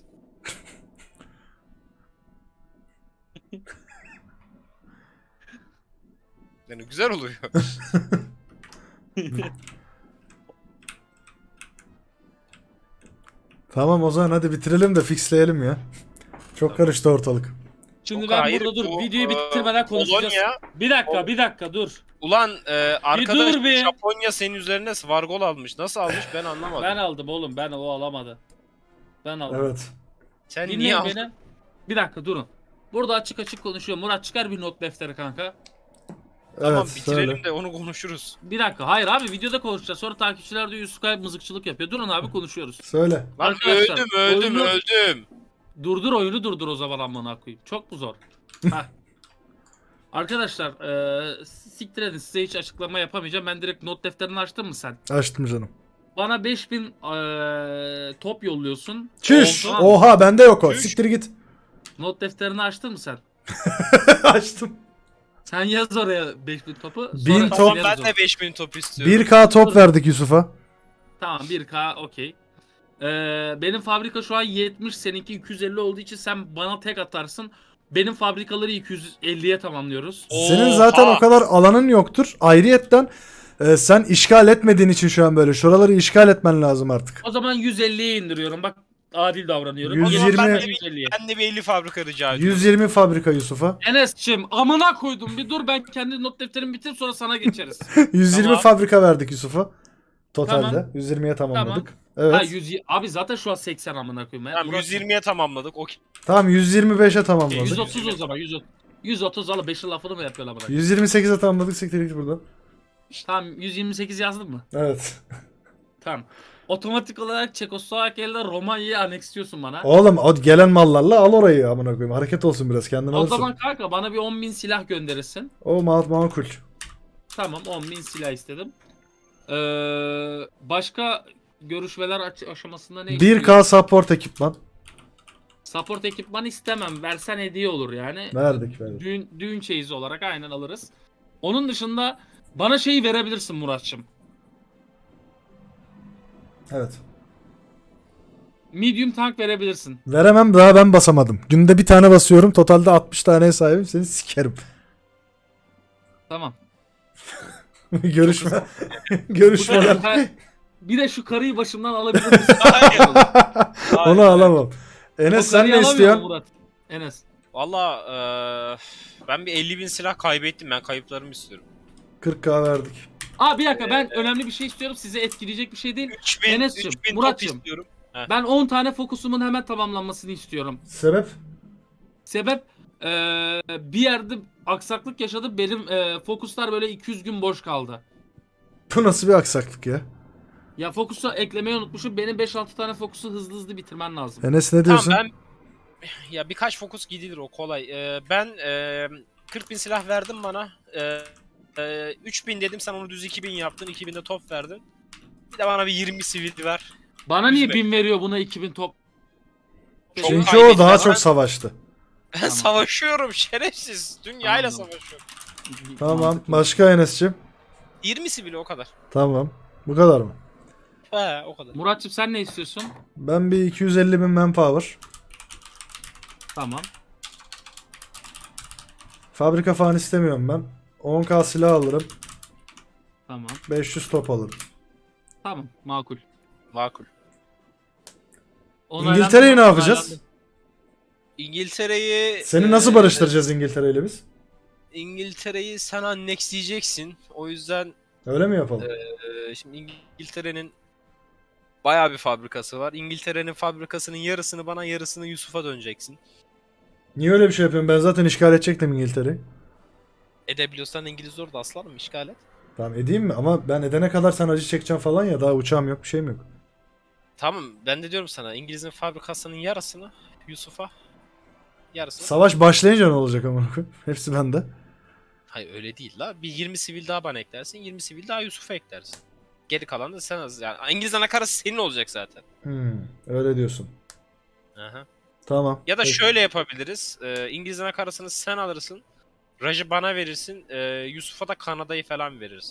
Yani güzel oluyor. Tamam, o zaman hadi bitirelim de fixleyelim ya. Çok karıştı ortalık. Şimdi Yok, ben hayır, burada dur. bu, Videoyu e, bitirmeden konuşacağız. Polonya- Bir dakika, O- bir dakika dur. Ulan e, arkadaş dur bir. Japonya senin üzerine Svargol almış. Nasıl almış ben anlamadım. Ben aldım oğlum, ben o alamadı. Ben aldım. Evet. Sen niye Dinleyin aldın? beni. Bir dakika durun. Burada açık açık konuşuyor. Murat, çıkar bir not defteri kanka. Tamam Evet, bitirelim söyle. de onu konuşuruz. Bir dakika. Hayır abi videoda konuşacağız. Sonra takipçiler de Yusuf Kayıp mızıkçılık yapıyor. Durun abi konuşuyoruz. Söyle. Lan Arkadaşlar, öldüm öldüm oyunu- öldüm. Durdur oyunu durdur o zaman amına koyayım. Çok mu zor? Heh. Arkadaşlar eee siktir edin, size hiç açıklama yapamayacağım. Ben direkt not defterini açtın mı sen? Açtım canım. Bana beş bin eee, top yolluyorsun. Çüş. Oldu. Oha bende yok o. Çüş. Siktir git. Not defterini açtın mı sen? Açtım. Sen yaz oraya beş bin topu. Bin sonra top- Tamam yazarız ben onu. de beş bin top istiyorum. bir K top verdik Yusuf'a. Tamam bir K okey. Ee, benim fabrika şu an yetmiş, seninki iki yüz elli olduğu için sen bana tek atarsın. Benim fabrikaları iki yüz elliye tamamlıyoruz. Senin zaten Oha! o kadar alanın yoktur. Ayrıyetten e, sen işgal etmediğin için şu an böyle. Şuraları işgal etmen lazım artık. O zaman yüz elliye indiriyorum. Bak adil davranıyorum. yüz O zaman yirmi ben de yüz elliye. Ben de bir elli fabrika rica ediyorum. yüz yirmi fabrika Yusuf'a. Enes'cim amına koydum, bir dur ben kendi not defterimi bitirip sonra sana geçeriz. yüz yirmi Tamam. fabrika verdik Yusuf'a. Totalde. Tamam. yüz yirmiye tamamladık. Ha, Evet. yüz, abi zaten şu an seksen amına koyayım. Tamam Murat- yüz yirmiye tamamladık. Okey. Tamam yüz yirmi beşe tamamladık. yüz otuz o zaman yüz otuz. yüz otuz alıp beşin lafını mı yapıyorlar bana? yüz yirmi sekize tamamladık. Siktir git buradan. Tamam yüz yirmi sekiz yazdın mı? Evet. Tamam. Otomatik olarak Çekoslovakya'yla Romanya'yı aneksliyorsun bana. Oğlum o gelen mallarla al orayı amına koyayım. Hareket olsun biraz kendin O alırsın. zaman kanka bana bir on bin silah gönderirsin. O ma makul. Tamam on bin silah istedim. Ee, başka görüşmeler aç- aşamasında ne bir istiyorsun? K support ekipman. Support ekipman istemem. Versen hediye olur yani. Verdik verdik. Düğün, düğün çeyizi olarak aynen alırız. Onun dışında bana şeyi verebilirsin Muratçım. Evet. Medium tank verebilirsin. Veremem, daha ben basamadım. Günde bir tane basıyorum. Totalde altmış taneye sahibim. Seni sikerim. Tamam. Görüşme. Bu Görüşmeler. sefer- bir de şu karıyı başımdan alabilir misin? Onu alamam. O Enes sen karıyı ne alamıyor istiyorsun? mu Murat? Enes. Valla eee, ben bir elli bin silah kaybettim. Ben kayıplarımı istiyorum. kırk K verdik. Aa bir dakika ben önemli bir şey istiyorum. Sizi etkileyecek bir şey değil. üç bin, Enes'cim, üç bin top Murat'cım. istiyorum. Ben on tane fokusumun hemen tamamlanmasını istiyorum. Sebep? Sebep eee, bir yerde aksaklık yaşadı. Benim eee, fokuslar böyle iki yüz gün boş kaldı. Bu nasıl bir aksaklık ya? Ya fokusu eklemeyi unutmuşum. Benim beş altı tane fokusu hızlı hızlı bitirmen lazım. Enes ne Tamam diyorsun? ben ya birkaç fokus gidilir o kolay. Eee, ben eee, kırk bin silah verdin bana. Eee, eee, üç bin dedim sen onu düz iki bin yaptın. iki bin de top verdin. Bir de bana bir yirmi sivil ver. Bana niye Yüzme. bin veriyor buna iki bin top? Çok Çünkü o kaybettim daha ama çok ben- savaştı. Ben Tamam. savaşıyorum şerefsiz. Dünyayla Tamam. savaşıyorum. Tamam. Mantıklı. Başka Enes'cim? yirmi sivil o kadar. Tamam. Bu kadar mı? He o kadar. Muratçım sen ne istiyorsun? Ben bir iki yüz elli bin manpower. Tamam. Fabrika falan istemiyorum ben. on K silah alırım. Tamam. beş yüz top alırım. Tamam. Makul. Makul. Onaylandı İngiltere'yi mı? ne yapacağız? Onaylandı. İngiltere'yi... Seni nasıl eee, barıştıracağız İngiltere ile biz? İngiltere'yi sen annexleyeceksin. O yüzden Öyle mi yapalım? eee, şimdi İngiltere'nin bayağı bir fabrikası var. İngiltere'nin fabrikasının yarısını bana yarısını Yusuf'a döneceksin. Niye öyle bir şey yapıyorsun? Ben zaten işgal edecektim İngiltere'yi. Edebiliyorsan İngiliz orada aslanım işgal et. Tamam edeyim mi? Ama ben edene kadar sen acı çekeceksin falan ya. Daha uçağım yok, bir şeyim yok. Tamam ben de diyorum sana İngiliz'in fabrikasının yarısını Yusuf'a yarısını. Savaş başlayınca ne olacak amına koyayım? Hepsi bende. Hayır öyle değil la. Bir yirmi sivil daha bana eklersin. yirmi sivil daha Yusuf'a eklersin. Geri kalan da sen az. Yani İngiliz anakarası senin olacak zaten. Hmm, öyle diyorsun. Aha. Tamam. Ya da Peki. şöyle yapabiliriz. Ee, İngiliz anakarasını sen alırsın. Raj'ı bana verirsin. Ee, Yusuf'a da Kanada'yı falan verirsin.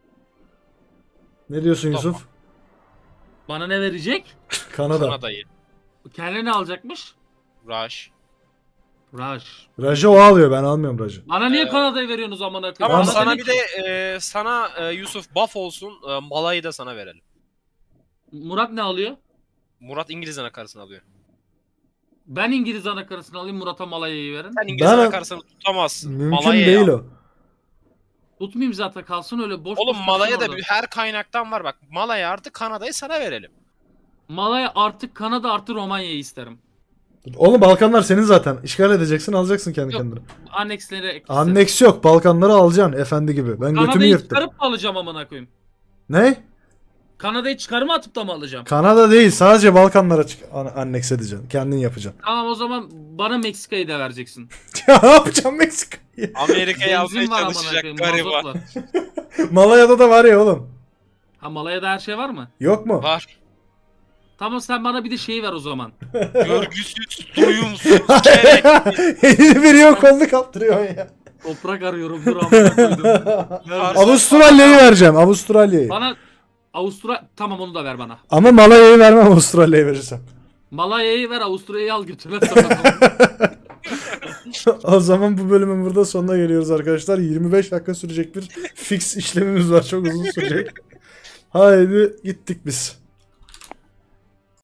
Ne diyorsun Tamam. Yusuf? Bana ne verecek? Kanada. Kanada'yı. Kendine ne alacakmış? Raj. Raj. Raj'ı o alıyor, ben almıyorum Raj'ı. Bana niye Ee, Kanada'yı veriyorsunuz amına koyayım? Tamam Tamam. Bana sana dedi bir ki- de e, sana e, Yusuf buff olsun. E, Malay'ı da sana verelim. Murat ne alıyor? Murat İngiliz anakarasını alıyor. Ben İngiliz anakarasını alayım, Murat'a Malaya'yı verin. Sen İngiliz Ben- anakarasını tutamazsın. Mümkün Malaya'yı değil al. o. Tutmayayım zaten, kalsın öyle boş Oğlum boş Malaya dursun da orada. bir, her kaynaktan var bak. Malaya artı Kanada'yı sana verelim. Malaya artı Kanada artı Romanya'yı isterim. Oğlum Balkanlar senin zaten. İşgal edeceksin, alacaksın kendi Yok. kendine. Anneksleri eklesin. Anneks yok. Balkanları alacaksın efendi gibi. Ben götümü Kanada'yı yırttım. çıkarıp mı alacağım amına koyayım? Ne? Kanada'yı çıkarıma atıp da mı alacağım? Kanada değil. Sadece Balkanlara çık an- anneks edeceksin. Kendin yapacaksın. Tamam o zaman bana Meksika'yı da vereceksin. Ya ne yapacağım Meksika'yı? Amerika'yı almaya Benzin var amına çalışacak koyayım. gariban. Mazot var. Malaya'da da var ya oğlum. Ha Malaya'da her şey var mı? Yok mu? Var. Tamam sen bana bir de şeyi ver o zaman. Görgüsüz, doyumsuz, gerek. Elini veriyor, kolunu kaptırıyor ya. Toprak arıyorum dur amına koydum. Ver. Avustralya'yı vereceğim. Avustralya'yı. Bana Avustra tamam onu da ver bana. Ama Malaya'yı vermem, Avustralya'yı verirsem. Malaya'yı ver Avustralya'yı al götüne sana. O zaman bu bölümün burada sonuna geliyoruz arkadaşlar. yirmi beş dakika sürecek bir fix işlemimiz var. Çok uzun sürecek. Haydi gittik biz.